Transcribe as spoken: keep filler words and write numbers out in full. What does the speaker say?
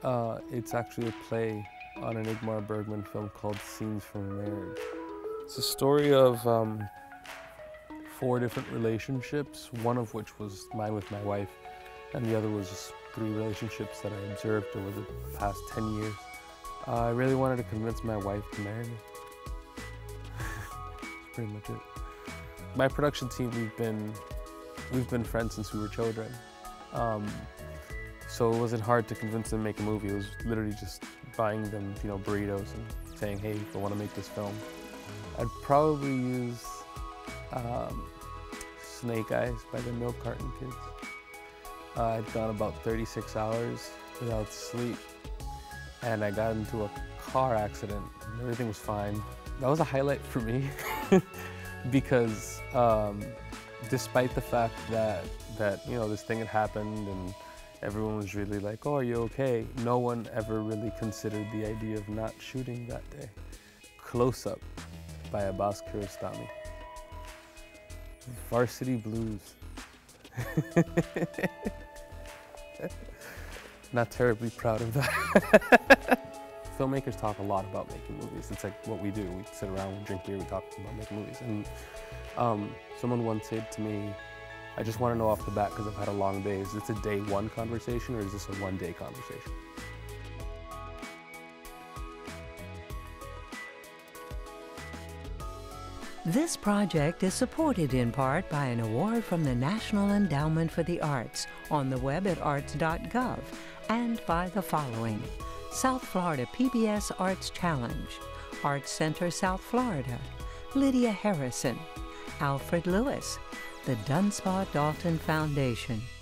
Uh, it's actually a play on an Ingmar Bergman film called Scenes from a Marriage. It's a story of um, four different relationships, one of which was mine with my wife, and the other was just three relationships that I observed over the past ten years. Uh, I really wanted to convince my wife to marry me. That's pretty much it. My production team, we've been, we've been friends since we were children. Um, so it wasn't hard to convince them to make a movie. It was literally just buying them, you know, burritos and saying, hey, I want to make this film. I'd probably use um, Snake Eyes by the Milk Carton Kids. Uh, I'd gone about thirty-six hours without sleep, and I got into a car accident, and everything was fine. That was a highlight for me because um, despite the fact that, that, you know, this thing had happened and everyone was really like, oh, are you okay? No one ever really considered the idea of not shooting that day. Close Up by Abbas Kiarostami. Varsity Blues. Not terribly proud of that. Filmmakers talk a lot about making movies. It's like what we do. We sit around, we drink beer, we talk about making movies. And um, someone once said to me, I just want to know off the bat, because I've had a long day, is this a day one conversation or is this a one day conversation? This project is supported in part by an award from the National Endowment for the Arts on the web at arts dot gov and by the following: South Florida P B S Arts Challenge, Arts Center South Florida, Lydia Harrison, Alfred Lewis, the Dunspaugh Dalton Foundation,